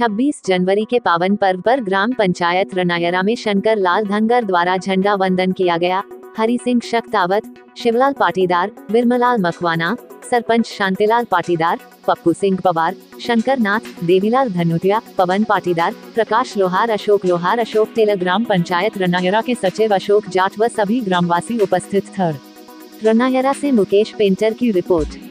26 जनवरी के पावन पर्व पर ग्राम पंचायत रनायरा में शंकर लाल धनगर द्वारा झंडा वंदन किया गया। हरि सिंह शक्तावत, शिवलाल पाटीदार, बिरमलाल मखवाना, सरपंच शांतिलाल पाटीदार, पप्पू सिंह पवार, शंकर नाथ, देवीलाल धनुटिया, पवन पाटीदार, प्रकाश लोहार, अशोक टेलर, ग्राम पंचायत रनायरा के सचिव अशोक जाट व सभी ग्रामवासी उपस्थित थे। रनायरा से मुकेश पेंटर की रिपोर्ट।